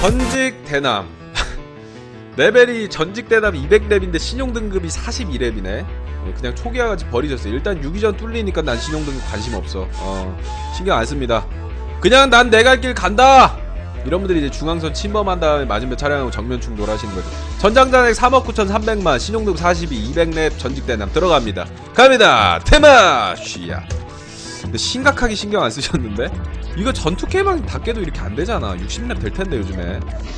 전직 대남 레벨이 전직 대남 200렙인데 신용등급이 42렙이네. 그냥 초기화같이 버리셨어요. 일단 유기전 뚫리니까 난 신용등급 관심 없어. 신경 안 씁니다. 그냥 난 내 갈 길 간다! 이런 분들이 이제 중앙선 침범한 다음에 맞으면 차량하고 정면 충돌하시는 거죠. 전장잔액 3억 9,300만, 신용등급 42, 200렙 전직 대남 들어갑니다. 갑니다! 테마! 쉬야. 근데 심각하게 신경 안 쓰셨는데? 이거 전투 개방 닫게도 이렇게 안 되잖아. 60렙 될 텐데, 요즘에.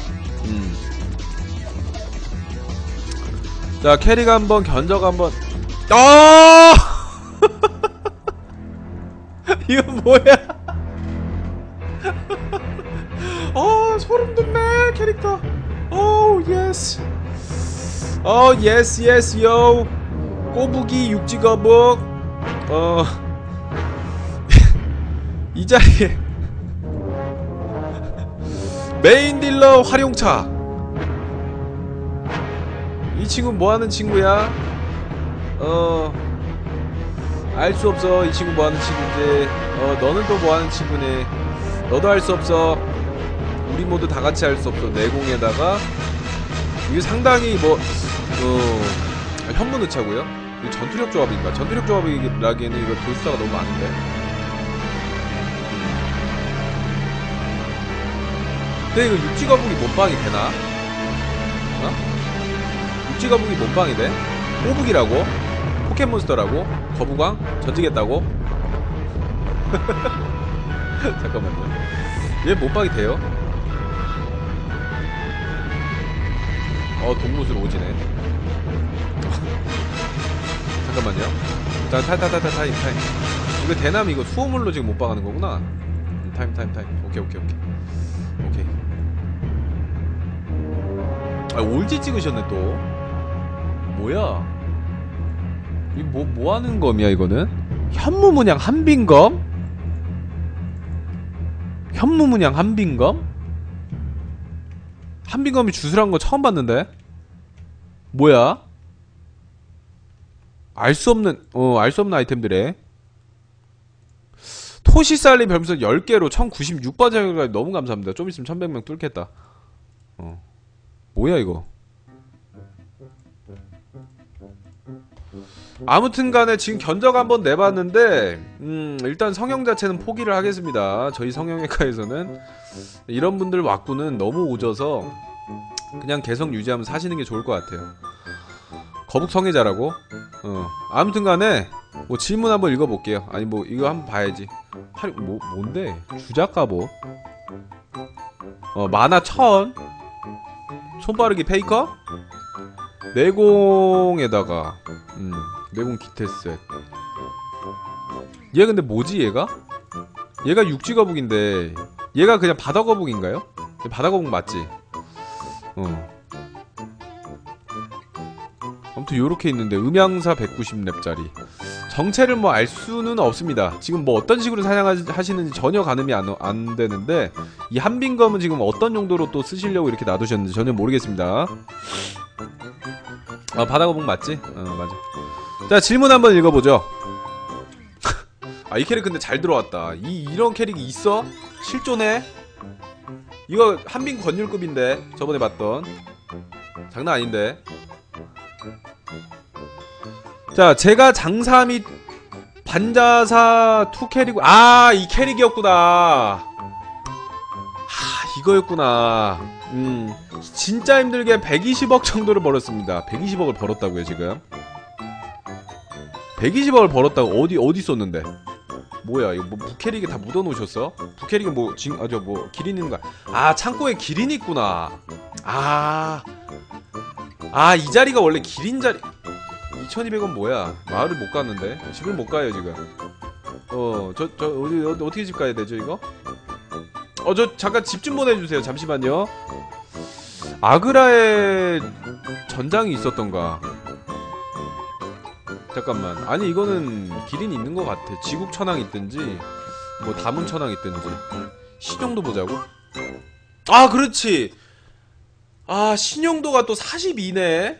자, 캐릭 한번, 견적 한번. 아! 이거 뭐야? 소름 돋네, 캐릭터. 예스. 예스, 예스, 요. 꼬부기, 육지거북. 이 자리에. 메인 딜러 활용차. 이 친구 뭐하는 친구야? 알 수 없어. 이 친구 뭐하는 친구인지. 너는 또 뭐하는 친구네. 너도 알 수 없어. 우리 모두 다같이 할 수 없어. 내공에다가 이게 상당히 뭐 현무의차고요. 이거 전투력 조합인가? 전투력 조합이라기에는 이거 돌수가 너무 많은데. 근데 이거 육지거북이 몸빵이 되나? 육지거북이 몸빵이 돼? 꼬북이라고? 포켓몬스터라고? 거북왕? 전직했다고? 잠깐만요. 얘 몸빵이 돼요? 동무술 오지네. 잠깐만요. 자, 타임. 이거 대남 이거 수호물로 지금 몸빵하는 거구나. 타임. 오케이. 올지 찍으셨네 또. 뭐야? 이 뭐 하는 검이야 이거는? 현무문양 한빈검? 현무문양 한빈검? 한빈검이 주술한 거 처음 봤는데? 뭐야? 알 수 없는 아이템들에 토시살리 별풍선 10개로 1096번째까지 너무 감사합니다. 좀 있으면 1100명 뚫겠다. 뭐야 이거? 아무튼간에 지금 견적 한번 내봤는데 일단 성형 자체는 포기를 하겠습니다. 저희 성형외과에서는 이런 분들 왔구는 너무 오져서 그냥 개성 유지하면서 사시는 게 좋을 것 같아요. 거북 성애자라고? 아무튼간에 뭐 질문 한번 읽어볼게요. 아니 뭐 이거 한번 봐야지. 뭔데? 주작가보? 만화 1000? 손빠르기 페이커? 내공에다가 내공 기태셋. 얘 근데 뭐지 얘가? 얘가 육지거북인데 얘가 그냥 바다거북인가요? 바다거북 맞지? 아무튼 요렇게 있는데 음양사 190렙짜리 정체를 뭐 알 수는 없습니다. 지금 뭐 어떤 식으로 사냥하시는지 전혀 가늠이 안 되는데 이 한빈검은 지금 어떤 용도로 또 쓰시려고 이렇게 놔두셨는지 전혀 모르겠습니다. 바다거북 맞지? 맞아. 자, 질문 한번 읽어보죠. 이 캐릭 근데 잘 들어왔다. 이런 캐릭이 있어? 실존해? 이거 한빈 권율급인데 저번에 봤던 장난 아닌데. 자, 제가 장사 및 반자사 2 캐릭. 이 캐릭이었구나. 이거였구나. 진짜 힘들게 120억 정도를 벌었습니다. 120억을 벌었다고요 지금. 120억을 벌었다고. 어디 썼는데? 뭐야 이거 뭐 부캐릭에 다 묻어놓으셨어? 부캐릭에 뭐 뭐 기린 있는 거야. 창고에 기린 있구나. 이 자리가 원래 기린 자리. 2200원 뭐야? 마을을 못 갔는데. 집을 못 가요 지금. 어떻게 집 가야 되죠 이거? 저 잠깐 집 좀 보내주세요. 잠시만요. 아그라에 전장이 있었던가. 잠깐만. 아니 이거는 기린이 있는 것 같아. 지국천왕 있든지 뭐 다문천왕 있든지. 신용도 보자고. 그렇지. 신용도가 또 42네.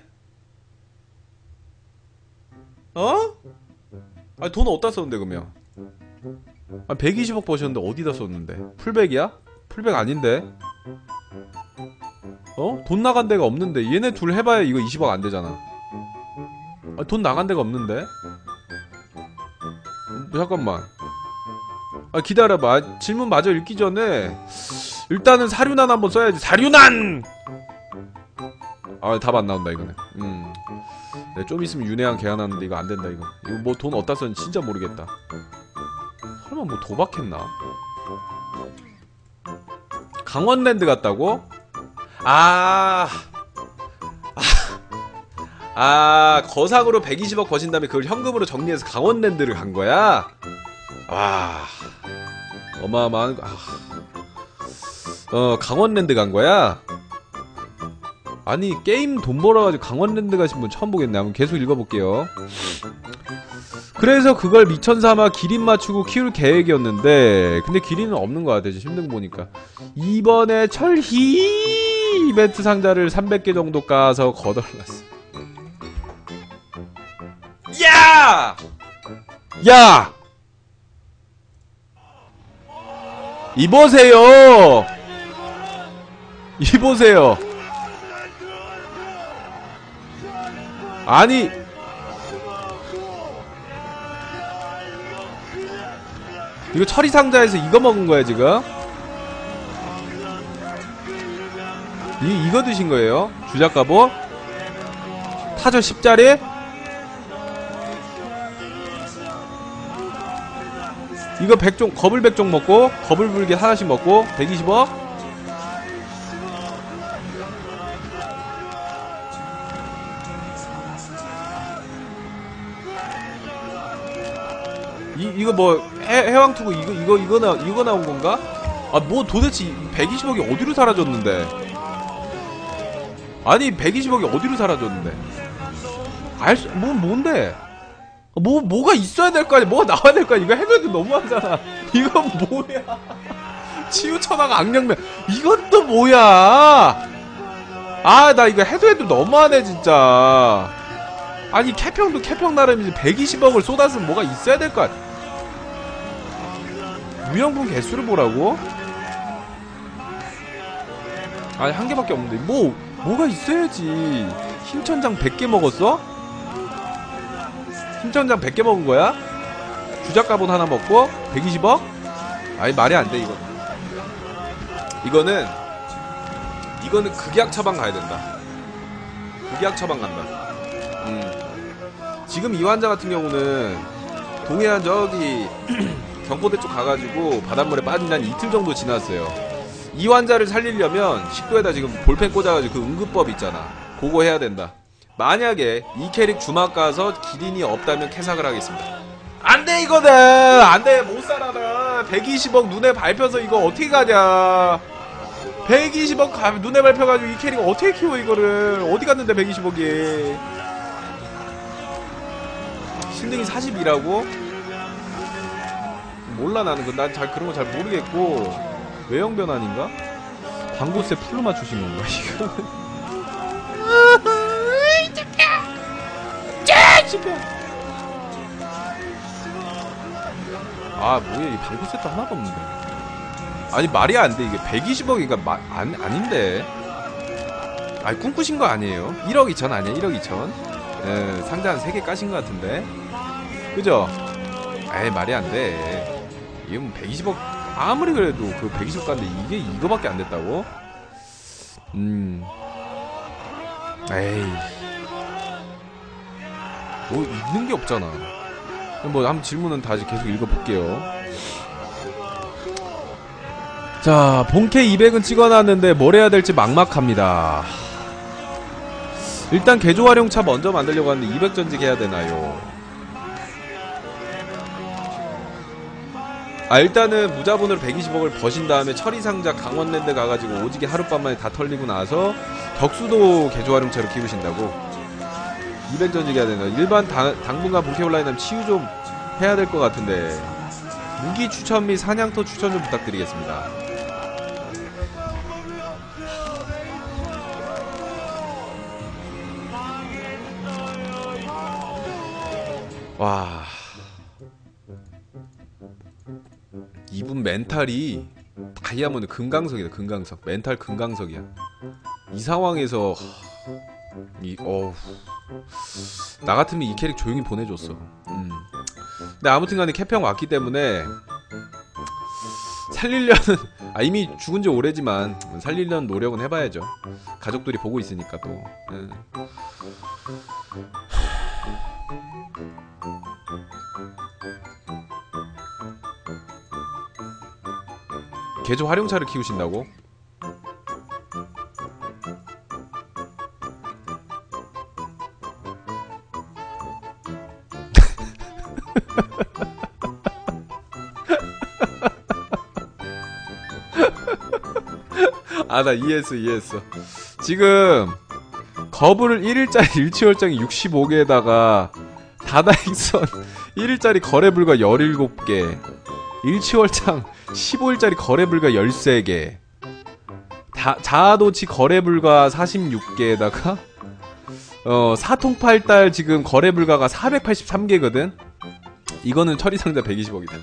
돈 어디다 썼는데 그러면? 120억 버셨는데 어디다 썼는데? 풀백이야? 풀백 아닌데? 어? 돈 나간 데가 없는데 얘네 둘 해봐야 이거 20억 안 되잖아. 아, 돈 나간 데가 없는데? 잠깐만. 아, 기다려봐. 질문 마저 읽기 전에 일단은 사륜안 한번 써야지. 사륜안! 아, 답 안 나온다 이거는. 네, 좀 있으면 윤회한 개안하는데 이거 안 된다 이거. 이거 뭐 돈 어디다 썼는지 진짜 모르겠다. 설마 뭐 도박했나? 강원랜드 갔다고? 거상으로 120억 거신 다음에 그걸 현금으로 정리해서 강원랜드를 간 거야? 와, 어마어마한 강원랜드 간 거야? 아니, 게임 돈 벌어가지고 강원랜드 가신 분 처음 보겠네. 한번 계속 읽어볼게요. 그래서 그걸 미천삼아 기린 맞추고 키울 계획이었는데, 근데 기린은 없는 거 같아. 힘든 거 보니까. 이번에 철희 이벤트 상자를 300개 정도 까서 거덜났어. 야! 야! 이보세요! 이보세요! 아니, 이거 철이 상자에서 이거 먹은 거야 지금? 이거 드신 거예요? 주작가보? 타조 10짜리? 이거 100종, 거불 100종 먹고 거불 불기 하나씩 먹고 120억? 이거 뭐 해왕투구 이거 나온 건가? 아, 뭐 도대체 120억이 어디로 사라졌는데? 아니, 120억이 어디로 사라졌는데? 뭔데? 뭐가 있어야 될 거 아니야? 뭐가 나와야 될 거 아니야? 이거 해도 너무하잖아. 이건 뭐야? 치우쳐나가 악령면. 이건 또 뭐야? 아, 나 이거 해도 너무하네, 진짜. 아니, 캐평도 캐평 나름이지. 120억을 쏟았으면 뭐가 있어야 될 거 아니야? 유형분 개수를 보라고? 아니, 한 개밖에 없는데. 뭐가 있어야지. 힘천장 100개 먹었어? 힘천장 100개 먹은 거야? 주작가본 하나 먹고 120억? 아니, 말이 안 돼, 이거는 극약 처방 가야 된다. 극약 처방 간다. 지금 이 환자 같은 경우는 동해안 저기 경포대 쪽 가가지고 바닷물에 빠진 지 한 이틀 정도 지났어요. 이 환자를 살리려면 식도에다 지금 볼펜 꽂아가지고 그 응급법 있잖아. 그거 해야 된다. 만약에 이 캐릭 주막 가서 기린이 없다면 캐삭을 하겠습니다. 안돼, 이거는 안돼. 못살아. 나 120억 눈에 밟혀서 이거 어떻게 가냐. 120억 눈에 밟혀가지고 이 캐릭 어떻게 키워. 이거를 어디 갔는데 120억이. 신등이 42라고? 몰라. 나는 난 잘 그런 거 잘 모르겠고. 외형 변환인가? 방구세 풀로 맞추신 건가 이거는? 아, 뭐야, 이 방구 세트 하나도 없는데. 아니, 말이 안 돼. 이게 120억이니까 아닌데. 아니, 꿈꾸신 거 아니에요? 1억 2천 아니야? 1억 2천. 예, 상자 한 3개 까신 거 같은데. 그죠? 에이, 말이 안 돼. 이건 120억, 아무리 그래도 그 120억 깐데 이게 이거밖에 안 됐다고? 에이. 뭐, 있는 게 없잖아. 뭐, 한번 질문은 다시 계속 읽어볼게요. 자, 본캐 200은 찍어놨는데 뭘 해야 될지 막막합니다. 일단 개조 활용차 먼저 만들려고 하는데 200 전직 해야 되나요? 아, 일단은 무자본으로 120억을 버신 다음에 철이상자 강원랜드 가가지고 오지게 하룻밤만에 다 털리고 나서 격수도 개조 활용차로 키우신다고? 200 전직 해야 되나? 일반 당분간 본캐 온라인하면 치유 좀 해야 될 것 같은데. 무기 추천 및 사냥터 추천 좀 부탁드리겠습니다. 와, 이분 멘탈이 다이아몬드 금강석이다. 금강석. 멘탈 금강석이야. 이 상황에서 나 같으면 이 캐릭 조용히 보내줬어. 근데 아무튼간에 캐평 왔기 때문에 살리려는 이미 죽은지 오래지만 살리려는 노력은 해봐야죠. 가족들이 보고 있으니까 또. 개조 활용차를 키우신다고? 나 이해했어. 지금 거부를 1일짜리 일치월장이 65개에다가 다다익선 1일짜리 거래불가 17개, 일치월장 15일짜리 거래불가 13개, 자아도치 거래불가 46개에다가 사통팔달 지금 거래불가가 483개거든? 이거는 처리상자 120억이다.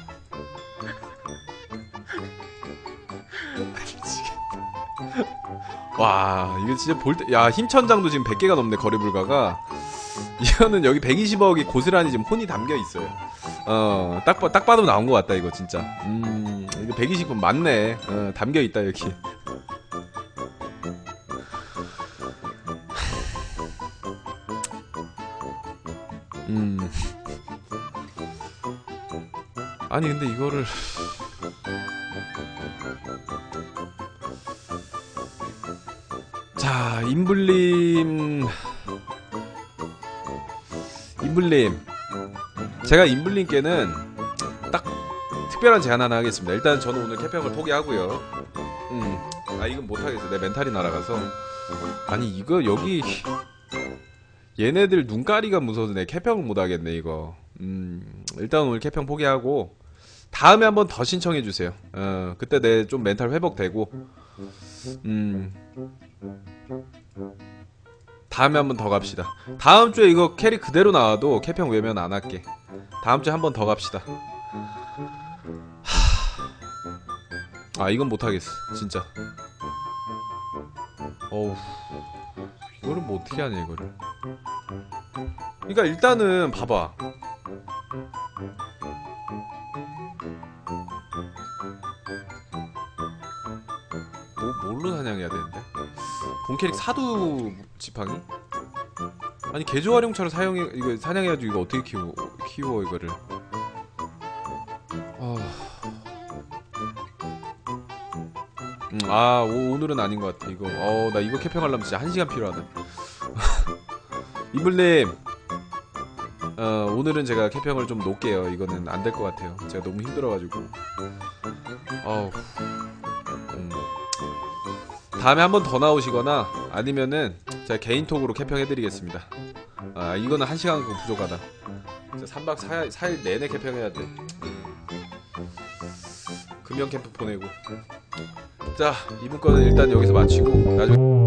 와, 이거 진짜 볼 때, 야, 힘천장도 지금 100개가 넘네, 거래불가가. 이거는 여기 120억이 고스란히 지금 혼이 담겨 있어요. 딱 봐도 나온 것 같다, 이거 진짜. 이거 120억 맞네. 담겨 있다, 여기. 아니, 근데 이거를. 자, 인블림 제가 인블림께는 딱 특별한 제안 하나 하겠습니다. 일단 저는 오늘 캐평을 포기하고요. 이건 못하겠어. 내 멘탈이 날아가서. 아니 이거 여기 얘네들 눈가리가 무서워서 내 캐평을 못하겠네 이거. 일단 오늘 캐평 포기하고 다음에 한번 더 신청해주세요. 그때 내 좀 멘탈 회복되고 다음에 한번 더 갑시다. 다음주에 이거 캐릭 그대로 나와도 캐평 외면 안 할게. 다음주에 한번 더 갑시다. 이건 못하겠어 진짜. 어우, 이거를 뭐 어떻게 하냐 이거를. 그러니까 일단은 봐봐. 뭘로 사냥해야 되는데? 본캐릭 사두 지팡이? 아니 개조 활용차로 이거 사냥해가지고 이거 어떻게 키워 이거를. 오늘은 아닌 것 같아 이거. 나 이거 캐평하려면 진짜 1시간 필요하다. 이블님 오늘은 제가 캐평을 좀 놓을게요. 이거는 안 될 것 같아요. 제가 너무 힘들어가지고. 다음에 한 번 더 나오시거나 아니면은 제가 개인톡으로 캐평해드리겠습니다. 이거는 1시간 부족하다. 3박 4일 내내 캐평해야 돼. 금연 캠프 보내고. 자, 이번 거는 일단 여기서 마치고 나중에